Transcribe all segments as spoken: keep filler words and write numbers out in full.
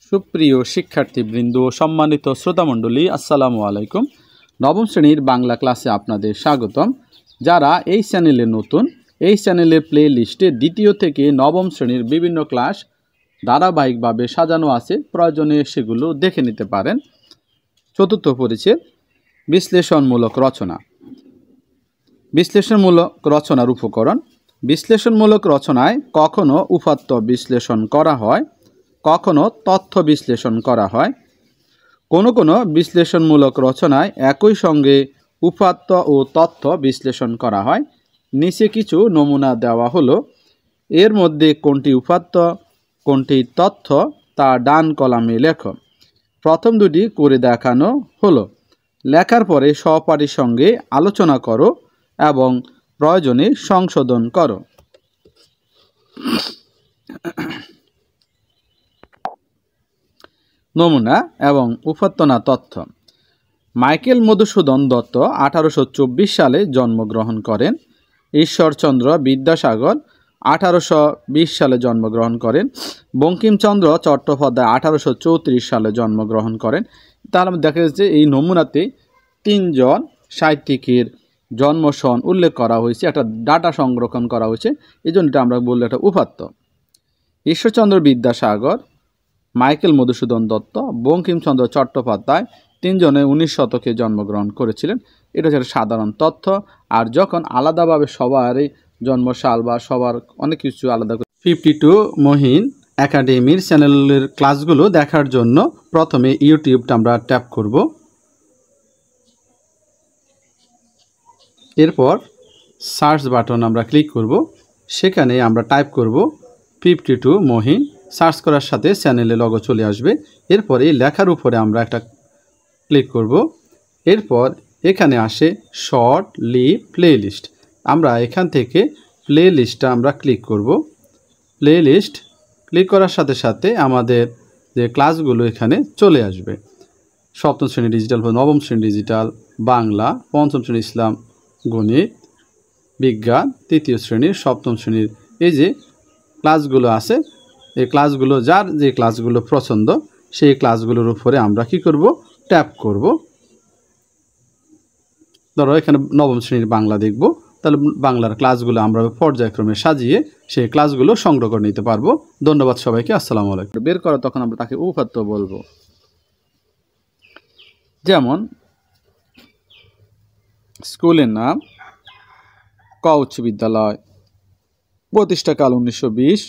সুপ্রিয় শিক্ষার্থীবৃন্দ, সম্মানিত শ্রোতামণ্ডলী, আসসালামু আলাইকুম। নবম শ্রেণীর বাংলা ক্লাসে আপনাদের স্বাগতম। যারা এই চ্যানেলে নতুন, এই চ্যানেলের প্লে লিস্টে দ্বিতীয় থেকে নবম শ্রেণীর বিভিন্ন ক্লাস ধারাবাহিকভাবে সাজানো আছে, প্রয়োজনে সেগুলো দেখে নিতে পারেন। চতুর্থ পরিচ্ছেদ বিশ্লেষণমূলক রচনা। বিশ্লেষণমূলক রচনার উপকরণ। বিশ্লেষণমূলক রচনায় কখনো উপাত্ত বিশ্লেষণ করা হয়, কখনো তথ্য বিশ্লেষণ করা হয়। কোনো কোনো বিশ্লেষণমূলক রচনায় একই সঙ্গে উপাত্ত ও তথ্য বিশ্লেষণ করা হয়। নিচে কিছু নমুনা দেওয়া হলো। এর মধ্যে কোনটি উপাত্ত, কোনটি তথ্য তা ডান কলামে লেখো। প্রথম দুটি করে দেখানো হলো। লেখার পরে সহপাঠীর সঙ্গে আলোচনা করো এবং প্রয়োজনে সংশোধন করো। নমুনা এবং উপাত্তনা তথ্য। মাইকেল মধুসূদন দত্ত আঠারোশো চব্বিশ সালে জন্মগ্রহণ করেন। ঈশ্বরচন্দ্র বিদ্যাসাগর আঠারোশো বিশ সালে জন্মগ্রহণ করেন। বঙ্কিমচন্দ্র চট্টোপাধ্যায় আঠারোশো চৌত্রিশ সালে জন্মগ্রহণ করেন। তাহলে দেখা যাচ্ছে এই নমুনাতে তিনজন সাহিত্যিকের জন্ম সন উল্লেখ করা হয়েছে, একটা ডাটা সংরক্ষণ করা হয়েছে, এই জন্য এটা আমরা বললে একটা উপাত্ত। ঈশ্বরচন্দ্র বিদ্যাসাগর, মাইকেল মধুসূদন দত্ত, বঙ্কিমচন্দ্র চট্টোপাধ্যায় তিনজনে উনিশ শতকে জন্মগ্রহণ করেছিলেন। এটা হচ্ছে একটা সাধারণ তথ্য। আর যখন আলাদাভাবে সবারই জন্মসাল বা সবার অনেক কিছু আলাদা করে ফিফটি টু মহিন একাডেমির চ্যানেলের ক্লাসগুলো দেখার জন্য প্রথমে ইউটিউবটা আমরা ট্যাপ করব। এরপর সার্চ বাটন আমরা ক্লিক করব। সেখানে আমরা টাইপ করব ফিফটি টু মহিন। সার্চ করার সাথে চ্যানেলে লগো চলে আসবে। এরপর এই লেখার উপরে আমরা একটা ক্লিক করব। এরপর এখানে আসে শর্ট লিভ প্লে লিস্ট। আমরা এখান থেকে প্লে লিস্টটা আমরা ক্লিক করব। প্লে লিস্ট ক্লিক করার সাথে সাথে আমাদের যে ক্লাসগুলো এখানে চলে আসবে। সপ্তম শ্রেণী ডিজিটাল, নবম শ্রেণী ডিজিটাল, বাংলা, পঞ্চম শ্রেণী ইসলাম, গণিত, বিজ্ঞান, তৃতীয় শ্রেণীর, সপ্তম শ্রেণীর এই যে ক্লাসগুলো আছে, এই ক্লাসগুলো যার যে ক্লাসগুলো পছন্দ সেই ক্লাসগুলোর উপরে আমরা কি করব, ট্যাপ করব। ধরো এখানে নবম শ্রেণীর বাংলা দেখব, তাহলে বাংলার ক্লাসগুলো আমরা পর্যায়ক্রমে সাজিয়ে সেই ক্লাসগুলো সংগ্রহ করে নিতে পারবো। ধন্যবাদ সবাইকে। আসসালামু আলাইকুম। বের করো, তখন আমরা তাকে উপাত্ত বলবো। যেমন স্কুলের নাম ক উচ্চ বিদ্যালয়, প্রতিষ্ঠাকাল উনিশশো বিশ,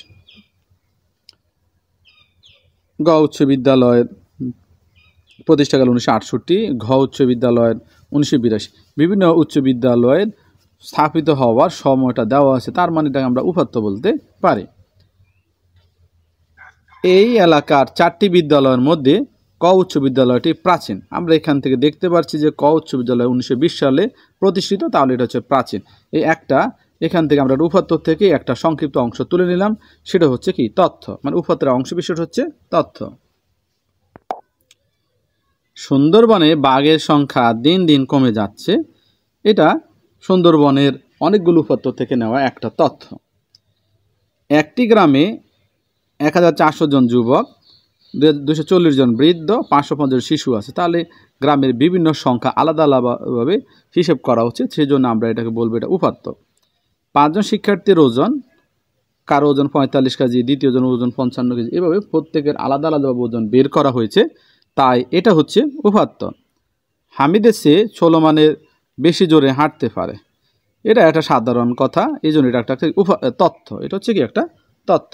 গ উচ্চ বিদ্যালয়ের প্রতিষ্ঠাকাল উনিশশো আটষট্টি, ঘ উচ্চ বিদ্যালয়ের উনিশশো বিরাশি। বিভিন্ন উচ্চ বিদ্যালয়ের স্থাপিত হওয়ার সময়টা দেওয়া আছে, তার মানে এটাকে আমরা উপাত্ত বলতে পারি। এই এলাকার চারটি বিদ্যালয়ের মধ্যে ক উচ্চ বিদ্যালয়টি প্রাচীন। আমরা এখান থেকে দেখতে পাচ্ছি যে ক উচ্চ বিদ্যালয় উনিশশো বিশ সালে প্রতিষ্ঠিত, তাহলে এটা হচ্ছে প্রাচীন। এই একটা এখান থেকে আমরা উপাত্ত থেকে একটা সংক্ষিপ্ত অংশ তুলে নিলাম, সেটা হচ্ছে কি তথ্য, মানে উপাত্তের অংশ বিশেষ হচ্ছে তথ্য। সুন্দরবনে বাঘের সংখ্যা দিন দিন কমে যাচ্ছে। এটা সুন্দরবনের অনেকগুলো উপাত্ত থেকে নেওয়া একটা তথ্য। একটি গ্রামে এক হাজার চারশো জন যুবক, দুশো চল্লিশ জন বৃদ্ধ, পাঁচশো পঞ্চাশ শিশু আছে। তাহলে গ্রামের বিভিন্ন সংখ্যা আলাদা আলাদাভাবে হিসেব করা উচিত, সেই জন্য আমরা এটাকে বলবো এটা উপাত্ত। পাঁচজন শিক্ষার্থীর ওজন, কারো ওজন পঁয়তাল্লিশ কেজি, দ্বিতীয় জন ওজন পঞ্চান্ন কেজি, এভাবে প্রত্যেকের আলাদা আলাদাভাবে ওজন বের করা হয়েছে, তাই এটা হচ্ছে উপাত্ত। হামিদের চেয়ে সোলোমানের বেশি জোরে হাঁটতে পারে, এটা একটা সাধারণ কথা, এই জন্য এটা একটা তথ্য। এটা হচ্ছে কি একটা তথ্য।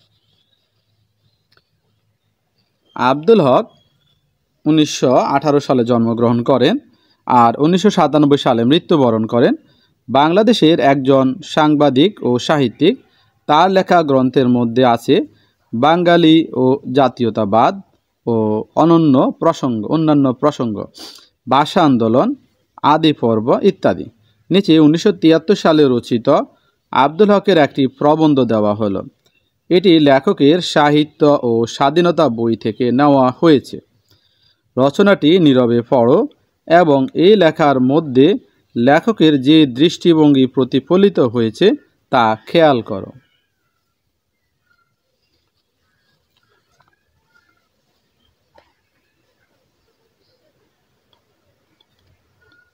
আব্দুল হক উনিশশো আঠারো সালে জন্মগ্রহণ করেন আর উনিশশো সাতানব্বই সালে মৃত্যুবরণ করেন। বাংলাদেশের একজন সাংবাদিক ও সাহিত্যিক। তার লেখা গ্রন্থের মধ্যে আছে বাঙালি ও জাতীয়তাবাদ ও অনন্য প্রসঙ্গ, অন্যান্য প্রসঙ্গ, ভাষা আন্দোলন, আদি পর্ব ইত্যাদি। নিচে উনিশশো তিয়াত্তর সালে রচিত আব্দুল হকের একটি প্রবন্ধ দেওয়া হলো। এটি লেখকের সাহিত্য ও স্বাধীনতা বই থেকে নেওয়া হয়েছে। রচনাটি নীরবে পড়ো এবং এই লেখার মধ্যে লেখকের যে দৃষ্টিভঙ্গি প্রতিফলিত হয়েছে তা খেয়াল করো।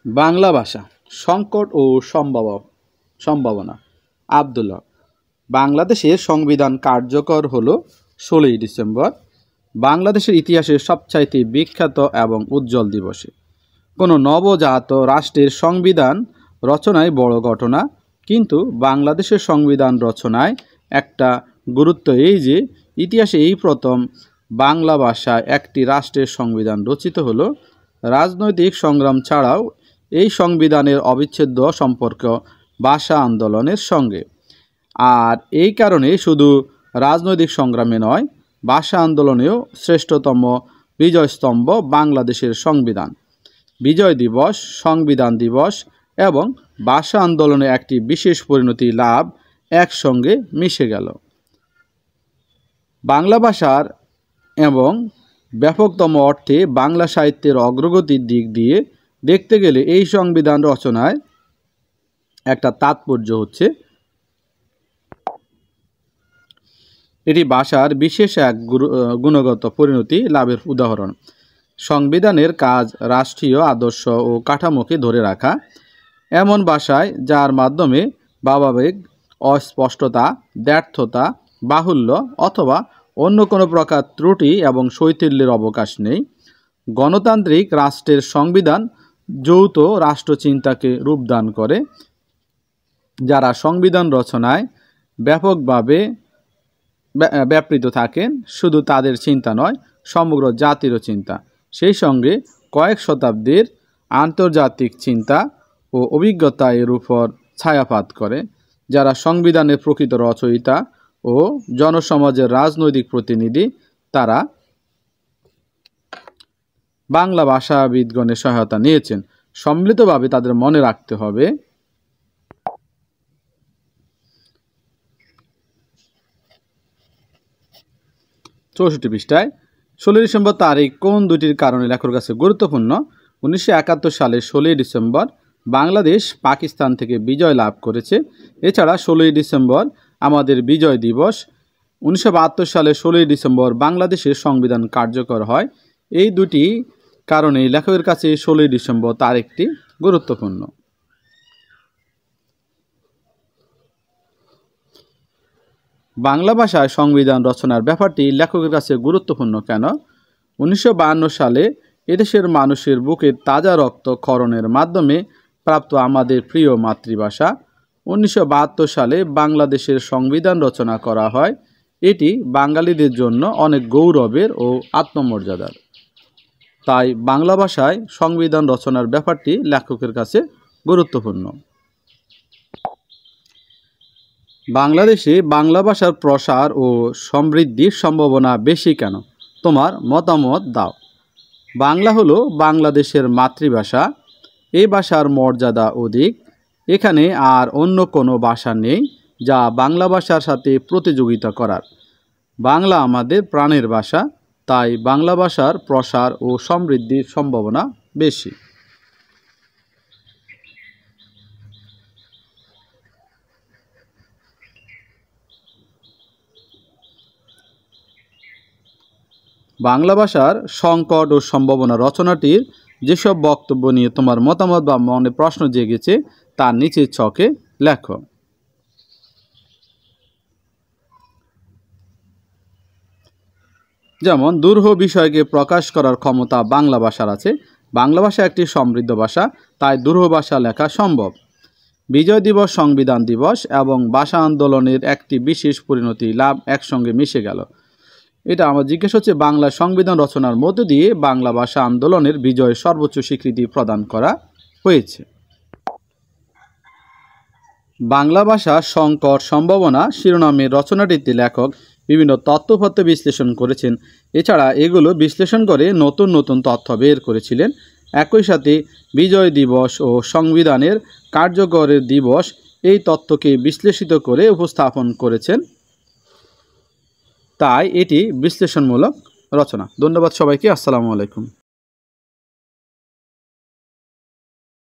বাংলা ভাষা সংকট ও সম্ভাব সম্ভাবনা আব্দুল হক। বাংলাদেশের সংবিধান কার্যকর হলো ষোলোই ডিসেম্বর, বাংলাদেশের ইতিহাসের সবচাইতে বিখ্যাত এবং উজ্জ্বল দিবসে। কোনো নবজাত রাষ্ট্রের সংবিধান রচনায় বড় ঘটনা, কিন্তু বাংলাদেশের সংবিধান রচনায় একটা গুরুত্ব এই যে ইতিহাসে এই প্রথম বাংলা ভাষায় একটি রাষ্ট্রের সংবিধান রচিত হলো। রাজনৈতিক সংগ্রাম ছাড়াও এই সংবিধানের অবিচ্ছেদ্য সম্পর্ক ভাষা আন্দোলনের সঙ্গে। আর এই কারণে শুধু রাজনৈতিক সংগ্রামে নয়, ভাষা আন্দোলনেও শ্রেষ্ঠতম বিজয়স্তম্ভ বাংলাদেশের সংবিধান। বিজয় দিবস, সংবিধান দিবস এবং ভাষা আন্দোলনে একটি বিশেষ পরিণতি লাভ একসঙ্গে মিশে গেল। বাংলা ভাষার এবং ব্যাপকতম অর্থে বাংলা সাহিত্যের অগ্রগতির দিক দিয়ে দেখতে গেলে এই সংবিধান রচনায় একটা তাৎপর্য হচ্ছে এটি ভাষার বিশেষ এক গুণগত পরিণতি লাভের উদাহরণ। সংবিধানের কাজ রাষ্ট্রীয় আদর্শ ও কাঠামোকে ধরে রাখা, এমন ভাষায় যার মাধ্যমে ভাবাবেগ, অস্পষ্টতা, ব্যর্থতা, বাহুল্য অথবা অন্য কোনো প্রকার ত্রুটি এবং শৈথিল্যের অবকাশ নেই। গণতান্ত্রিক রাষ্ট্রের সংবিধান যৌথ রাষ্ট্রচিন্তাকে রূপদান করে। যারা সংবিধান রচনায় ব্যাপকভাবে ব্যাপৃত থাকেন, শুধু তাদের চিন্তা নয়, সমগ্র জাতিরও চিন্তা, সেই সঙ্গে কয়েক শতাব্দীর আন্তর্জাতিক চিন্তা ও অভিজ্ঞতা এর উপর ছায়াপাত করে। যারা সংবিধানের প্রকৃত রচয়িতা ও জনসমাজের রাজনৈতিক প্রতিনিধি, তারা বাংলা ভাষাবিদগণের সহায়তা নিয়েছেন। সম্মিলিতভাবে তাদের মনে রাখতে হবে চৌষট্টি পৃষ্ঠায় ষোলোই ডিসেম্বর তারিখ কোন দুটির কারণে লেখকের কাছে গুরুত্বপূর্ণ? উনিশশো একাত্তর সালে ষোলোই ডিসেম্বর বাংলাদেশ পাকিস্তান থেকে বিজয় লাভ করেছে। এছাড়া ষোলোই ডিসেম্বর আমাদের বিজয় দিবস। উনিশশো বাহাত্তর সালে ষোলোই ডিসেম্বর বাংলাদেশের সংবিধান কার্যকর হয়। এই দুটি কারণে লেখকের কাছে ষোলোই ডিসেম্বর তারিখটি গুরুত্বপূর্ণ। বাংলা ভাষায় সংবিধান রচনার ব্যাপারটি লেখকের কাছে গুরুত্বপূর্ণ কেন? উনিশশো বাহান্ন সালে এদেশের মানুষের বুকের তাজা রক্ত ক্ষরণের মাধ্যমে প্রাপ্ত আমাদের প্রিয় মাতৃভাষা। উনিশশো বাহাত্তর সালে বাংলাদেশের সংবিধান রচনা করা হয়। এটি বাঙালিদের জন্য অনেক গৌরবের ও আত্মমর্যাদার। তাই বাংলা ভাষায় সংবিধান রচনার ব্যাপারটি লেখকের কাছে গুরুত্বপূর্ণ। বাংলাদেশে বাংলা ভাষার প্রসার ও সমৃদ্ধির সম্ভাবনা বেশি কেন? তোমার মতামত দাও। বাংলা হলো বাংলাদেশের মাতৃভাষা। এই ভাষার মর্যাদা অধিক। এখানে আর অন্য কোনো ভাষা নেই যা বাংলা ভাষার সাথে প্রতিযোগিতা করার। বাংলা আমাদের প্রাণের ভাষা, তাই বাংলা ভাষার প্রসার ও সমৃদ্ধির সম্ভাবনা বেশি। বাংলা ভাষার সংকট ও সম্ভাবনা রচনাটির যেসব বক্তব্য নিয়ে তোমার মতামত বা মনে প্রশ্ন জেগেছে তার নিচের ছকে লেখো। যেমন দুরূহ বিষয়কে প্রকাশ করার ক্ষমতা বাংলা ভাষার আছে। বাংলা ভাষা একটি সমৃদ্ধ ভাষা, তাই দুরূহ ভাষা লেখা সম্ভব। বিজয় দিবস, সংবিধান দিবস এবং ভাষা আন্দোলনের একটি বিশেষ পরিণতি লাভ একসঙ্গে মিশে গেল। এটা আমার জিজ্ঞেস হচ্ছে বাংলা সংবিধান রচনার মধ্য দিয়ে বাংলা ভাষা আন্দোলনের বিজয় সর্বোচ্চ স্বীকৃতি প্রদান করা হয়েছে। বাংলা ভাষা সংকট সম্ভাবনা শিরোনামের রচনাটিতে লেখক বিভিন্ন তথ্যপত্র বিশ্লেষণ করেছেন। এছাড়া এগুলো বিশ্লেষণ করে নতুন নতুন তথ্য বের করেছিলেন। একই সাথে বিজয় দিবস ও সংবিধানের কার্যকরের দিবস এই তথ্যকে বিশ্লেষিত করে উপস্থাপন করেছেন। তাই এটি বিশ্লেষণমূলক রচনা। ধন্যবাদ সবাইকে। আসসালামু আলাইকুম।